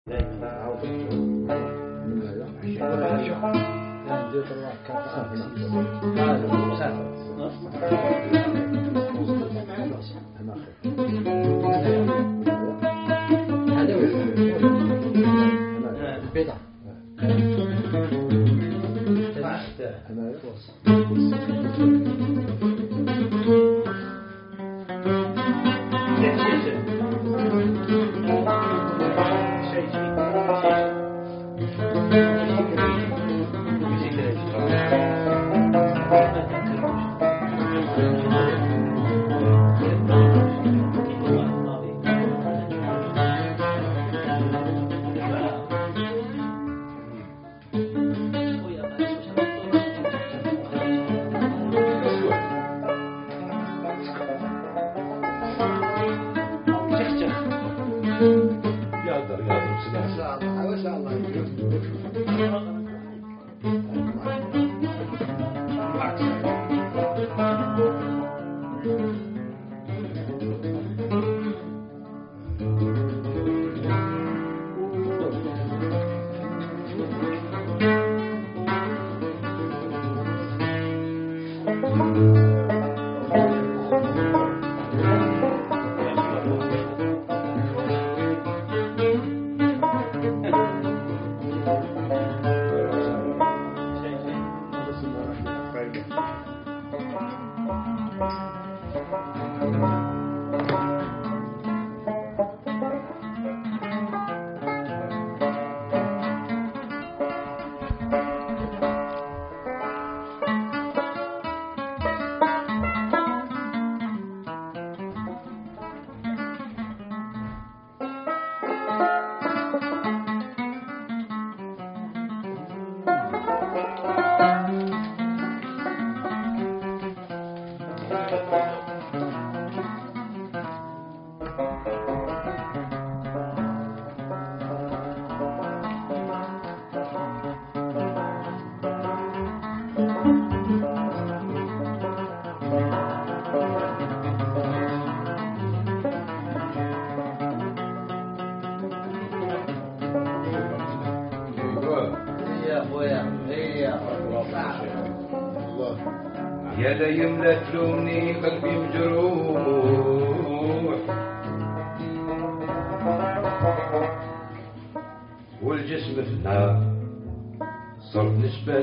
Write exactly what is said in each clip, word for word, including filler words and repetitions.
دائما عاود من هذا عشان ندير الله كافة هذا مسافر هذا البيضة يا ليم لا تلومني قلبي مجروح والجسم في النار صرت نشبه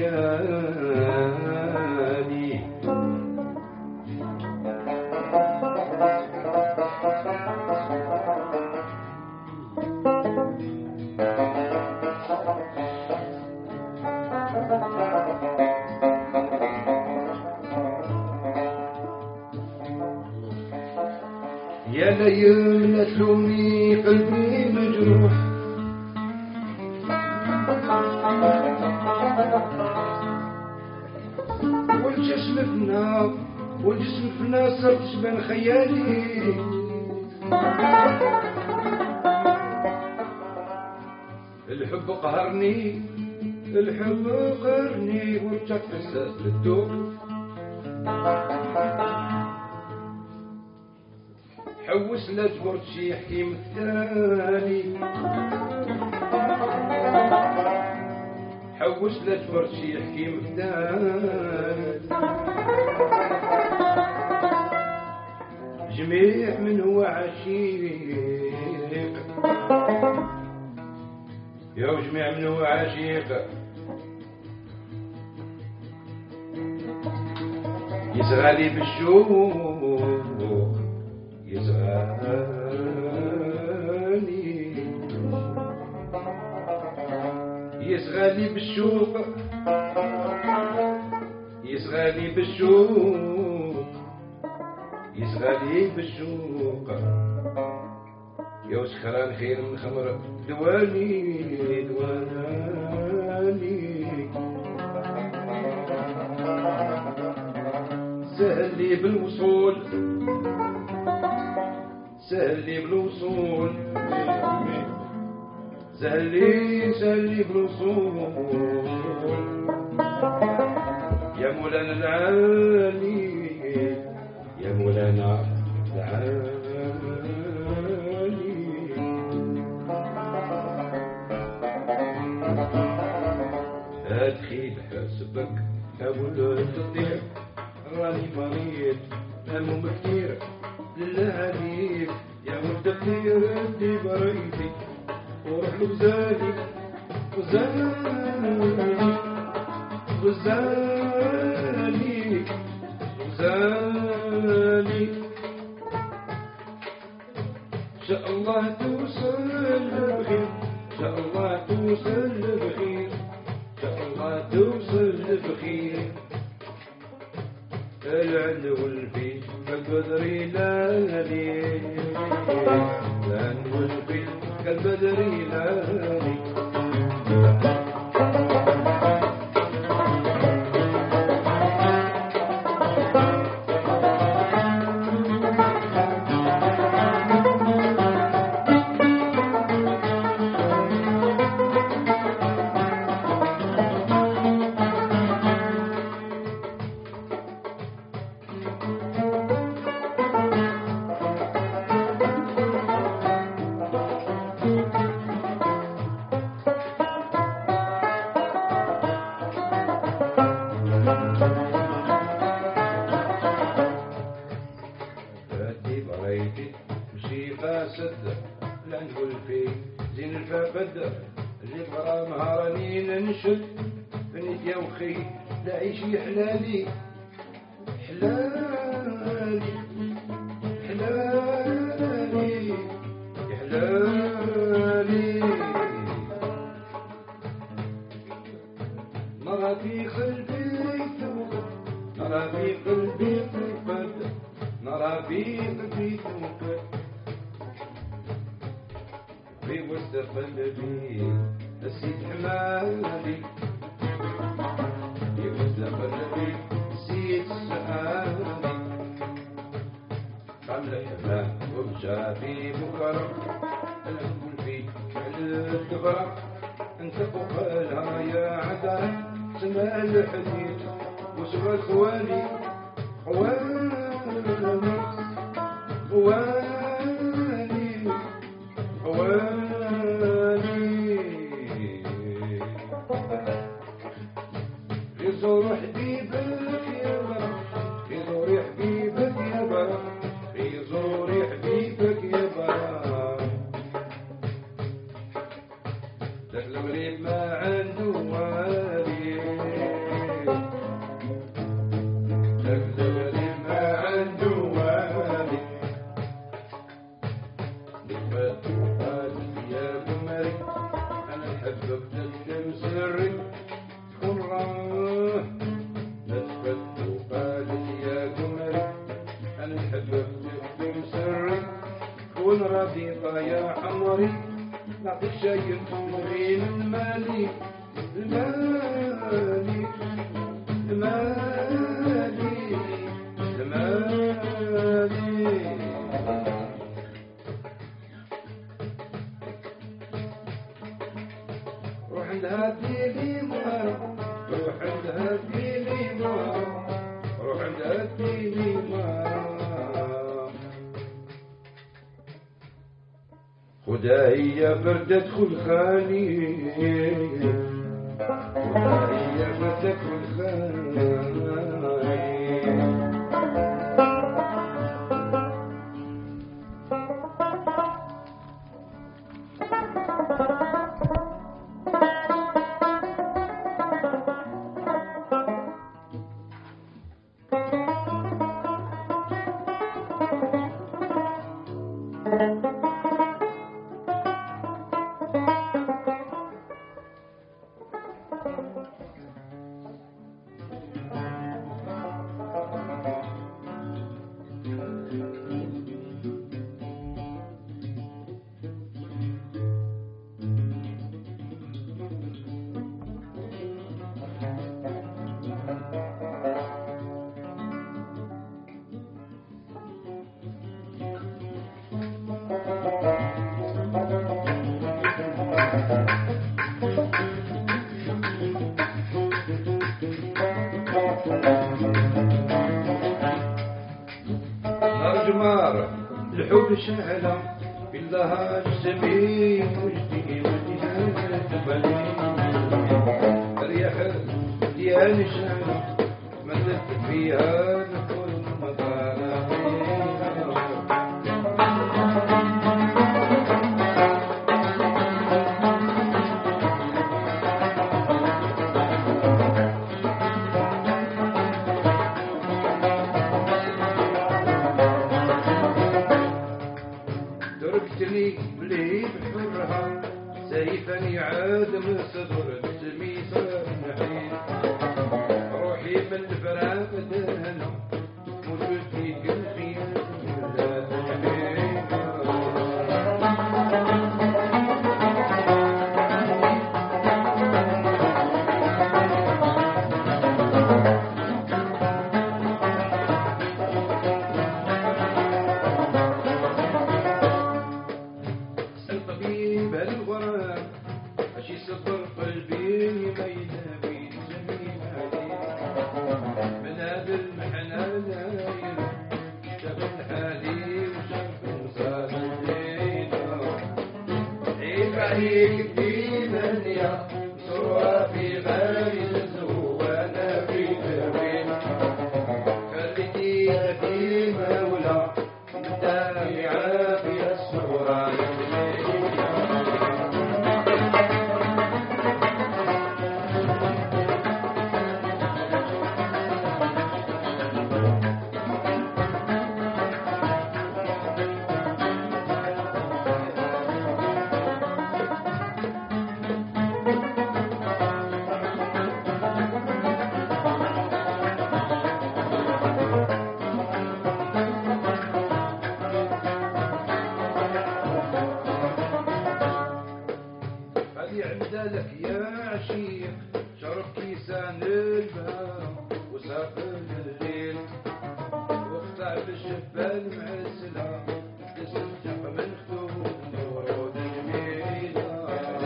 لخيالي يا ليم لا تلومني قلبي مجروح والجسم في النار والجسم في النار صرت تشبه خيالي الحب قهرني الحب قهرني ورجعت حساس للذوق حوس لا جبرت شي حكيم الثاني حوس لا جبرت شي حكيم الثاني جميع من هو عشيق يا جميع من هو عشيق يسغالي بالشوق يسغالي يسغالي بالشوق يسغالي بالشوق يسغالي بالشوق يا وسخران خير من خمر دواني دواني سهل لي بالوصول سهل لي بالوصول سهل لي سهل لي بالوصول يا مولانا العالي يا مولانا العالي حبك أول تطير راني مريض هموم كتير لله عليك يا ولد كتير ادي بريتي وروح لغزالي غزالي غزالي غزالي إن شاء الله توصل بخير إن شاء الله توصل بخير إن شاء الله توصل بخير العند والفي كالبدر لالي العند والفي كالبدر لالي حلالي حلالي حلالي حلالي نرى في قلبي توقد نرى في قلبي توقد نرى في قلبي توقد في وسط قلبي نسيت حمالي قلبي نسيت سؤالي قبل حماه وبجابي بكرة أنا نقول فيك على الدبرة أنت فوقها يا عذرة سمع الحديد وسمع خوالي خوالي خوالي خوالي في زور حبيبك يا برا في زور حبيبك يا برا في زور حبيبك يا برا ذاك المغرب ما عنده والي ذاك المغرب ما عنده والي نفات وقال يا قمري انا نحبك تكتم سري تكون راه نتفت وقالت يا قمري انا نحبك تكتم سري تكون رفيقة يا حمري نعطيك شاي غير المالي المالي المالي المالي روح عندها تجيلي مرة روح عندها تجيلي مرة روح عندها تجيلي مرة خدها هي بردة خلخالي خدها هي بردة خلخالي نار الحب شهلة بالله السمين وجدي وجدي تبني الرياح ليالي شهر مدت فيها لكل مطالع تركتني بلي بحرها سيفا يعاد من صدر تميسا نحيل روحي من الفراق دهنا موجودي قلبي لا تحميل طبيب الغرام أشي صبر قلبي ما ينبي جميل عليه من هذا المحنة داير شاف الحالي وشاف وصال الليل عيب عليك ديما صورة في غايز وانا في توين خليتي قديمة ولا انت عافية الصورة لك يا عشيق شرب كيسان البهار وسافر الليل واقطع بالشبال معسلة تستنشق من خدود ورود جميلة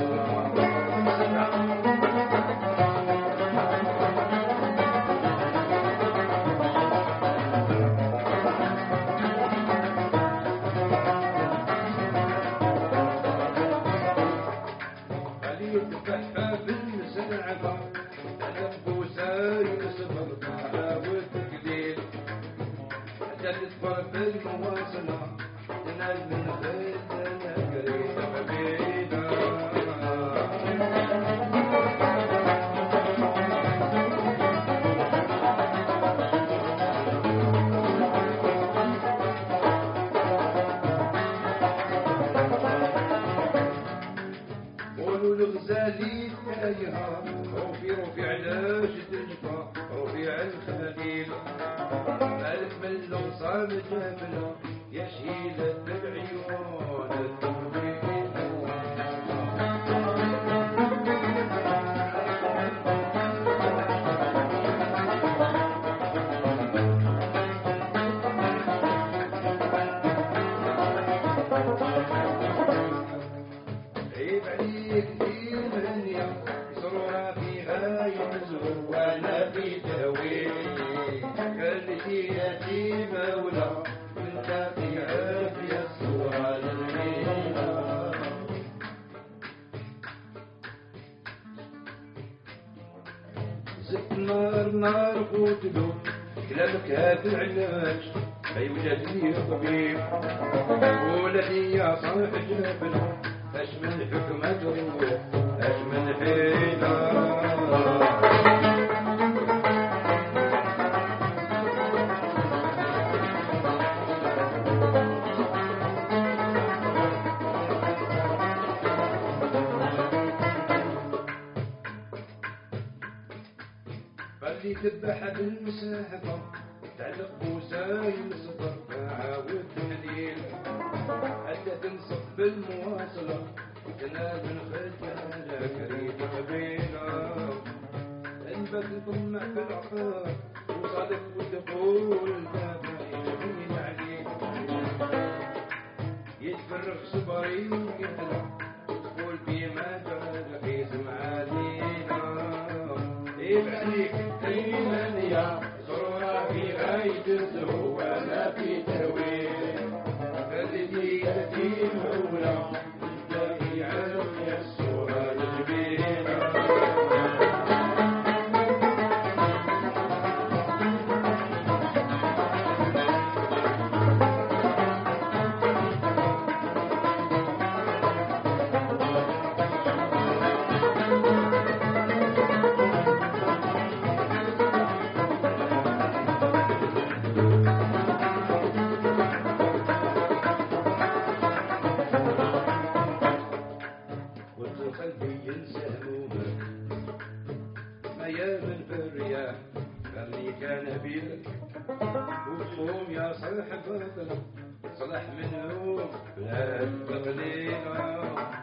يتبحى بالمساعدة أنا بوساي صبر معها والتقدير حتى تكبر بالمواصلة تنال من خيرنا قريبة حبيبة الغزالي تايها روفي روفي علاش تجفى روفي على الخليل مالك من الوصال جابنا يا شهيدة بالعيون التوفيق عيب عليك وانا في تهويل خليتي يتيمة ولا كنت في عافية الصورة للميلة زدت نار نار قتلو كلامك هاد العلاج اي ولادي يا طبيب ولادي يا صالح جابنا اش من حكمة تروح اش من حيلة اللي تذبح بالمساحة تعلق بوساي الصبر معاود تحليل حتى تنصف بالمواصلة تنال من خجالة كريمة قبيلة انبت تطمع في العقار وصادق والدخول تابع يجميل عليك يتفرغ صبري ويحلى تقول بما جرى في سمعالينا عيب عليك دايما يا صورة في غاية الزهو وانا في تهويل خليتي يتيم ولا تلاقي عالم يا الصورة الجميلة قلبي ينسى همومه ما يامن في الرياح اللي كان بيك وقوم يا صاحب بطل صلح منهم بلاد تقليله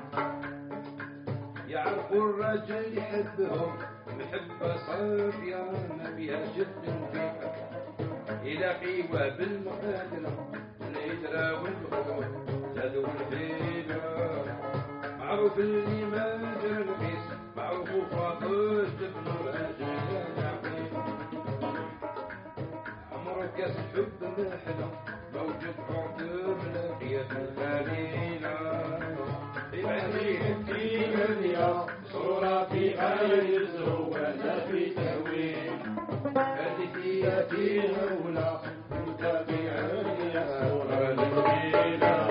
يعرفوا الرجل يحبهم محبة صافية ما فيها جد فيها إلى قيوة بالمقادرة الهجرة والبخور زادوا الحيلة معروف اللي ما جرى القيس معروف فاضل جبن الراجل عمرو كاس حب محلى موجود عطر لاقية الخليلة في الدنيا صورة في غير زوانا في تهويل هذه فيها ولا انت في عليا صورة جميلة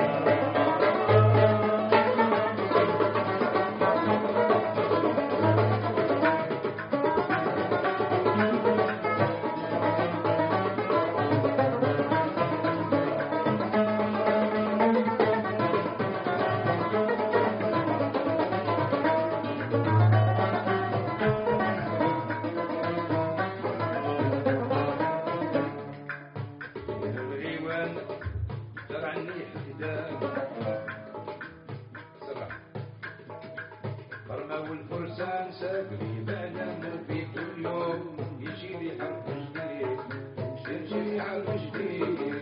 والفرسان ساقري بعلمه في كل يوم يجي لي حرف جديد يجي حرف جديد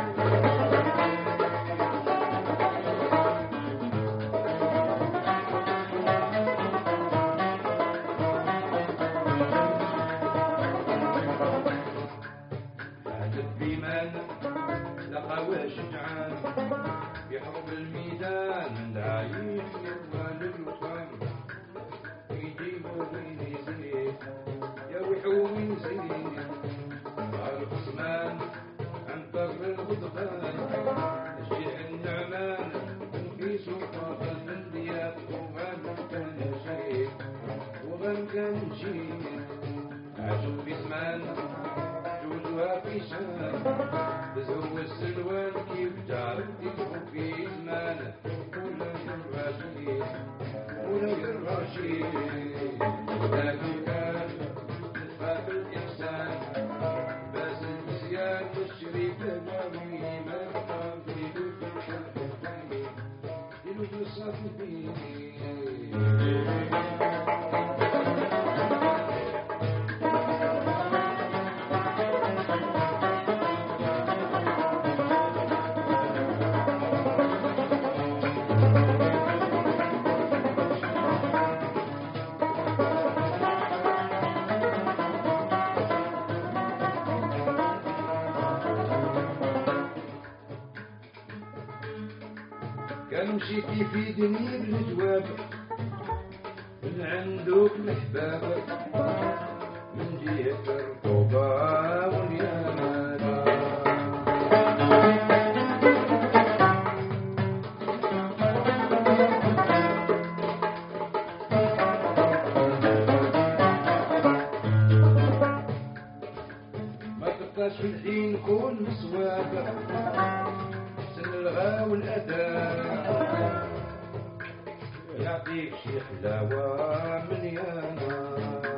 هادف بيمان لقى شجعان يحرب الميدان من داعين يروان الوخام يا وحومي زين قال عثمان انطر الغضبان الشيع النعمان في سلطة البنديات وغان كان شريك وغان كان شيء عاشوا في زمان جوزها في شان تزهو السلوان كيف جارتي في زمان ولا الراشدين ولا الراشدين لكن كان نتقابل الإحسان بس النسيان والشريك ناوي ما قام في لوج الحلقين في لوج الصافين كان مشيتي في دنيا بالجواب من عندك الأحباب من جهة الرطوبة واليمامة ما تبقاش في الحين كون مصواب الغا والأداء يعطيك شي حلاوة مليانة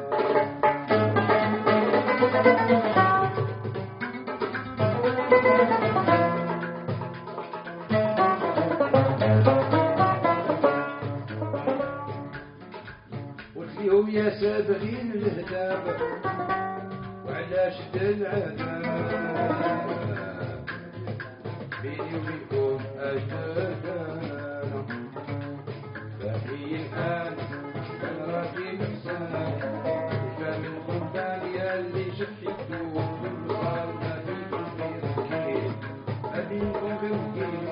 قلت ليهم يا سابغين الهداب وعلى شد العذاب بيني وبينكم أجدادنا فهي الآن كان راكي بحسان وكان من خلفان ياللي شحيتو كل صار ما فيكم غير كيل أبيكم بالكيل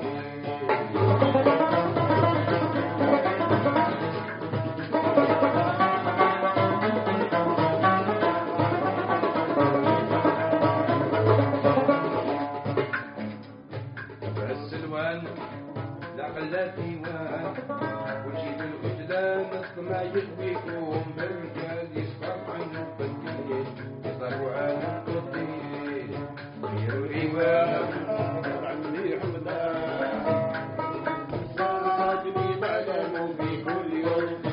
لا ديوان وجيب الغدلان الطمع يغويكم بالرجال يصفر عنه بالدين يصفروا عنه بالدين غيروا ايوان عمي حمدان راجلي بعلمه في كل يوم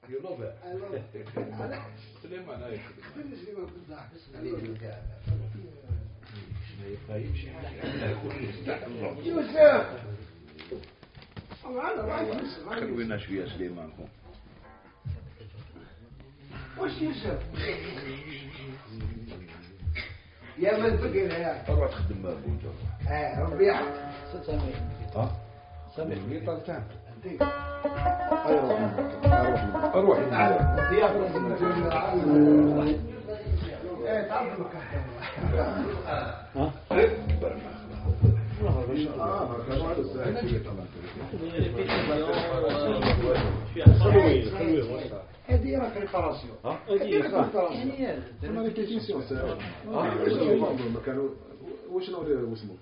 يلوبها على سليمان هاي بالنسبة لي ما كنت ضاحك ما يبقى يمشي يوسف معنا رايح خلونا شويه سليمان كون وش يوسف يا من فقر يا تروح تخدم ما بون اه ربي يحفظ سامي ها سامي مي طالتان انت اروح تعال ضيافة ايه تعرف المكان ها هذه راك ريباراسيون ها هذه راك كانوا واش نوري واسمه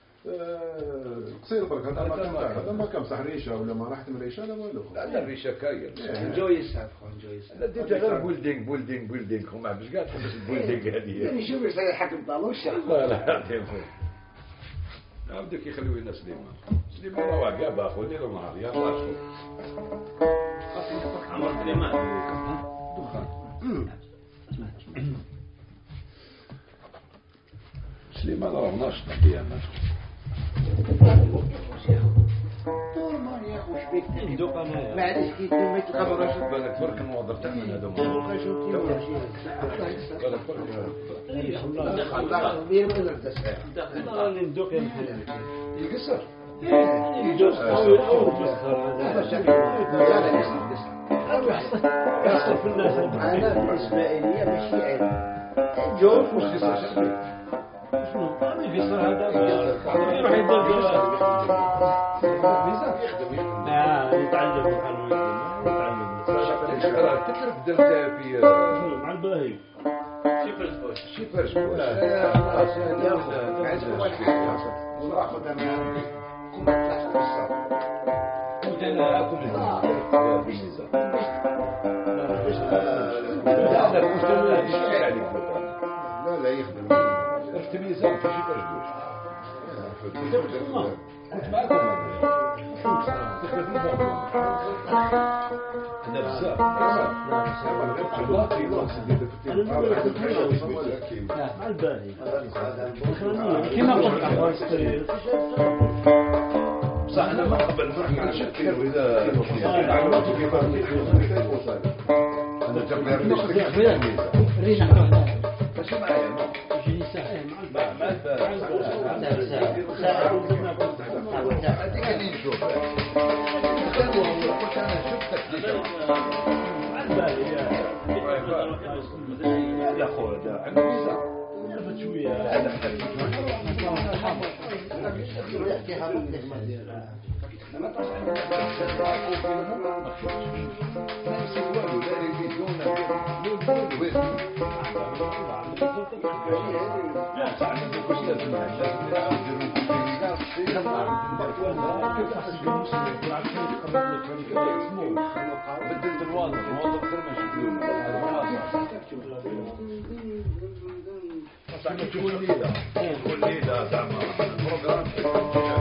قصير برك هذا ما كان هذا ما كان صح ريشه ولا ما راحت من ريشه لا والو لا لا الريشه كاين انجوي يسعد خو انجوي يسعد لا ديت غير بولدينغ بولدينغ بولدينغ خو ما عرفتش كاع تحبس البولدينغ هذه يعني شوف يصير حكم طالوش لا لا عبدك يخليو لنا سليمان سليمان راه كاع باخو ليل ونهار يا الله شوف عمر سليمان دخان سليمان راه ناشط ديالنا نورمال يا اخو اش بيك ندوق انا معليش كي ما تلقى خبر شوف بالك برك نوظف تاع من هذوما تلقى شو كي بالك برك بير من الدس والله ندوق يا محمد يقصر ندوق قوي او تسخر هذا هذا شكل لا لا يقصر يحصل في الناس انا بالنسبه لي ماشي عيب جوز مش قصر شنو ما يقصر هذا يروح يدور اه يتعلم يتعلم تترك درت في مع الباهي شي فرش وناخذ انا كم تحت الصف قلت انا اكل لا لا يخدم رحت ميزان في شي فرش كنت معكم تخدم في الموضوع انا بزاف مع الباهي كما قلت بصح انا ما قبل ما نشكل اذا انا جبنا رينا ماشي معايا يجيني ساعه مع مع هذيك اللي نشوف قلت انا شفتك الباهي يا خويا عندي ميزان لفت شويه هذا بدلت الوضع الوضع غير مشكور كل ليلة كل ليلة زعما بروجرام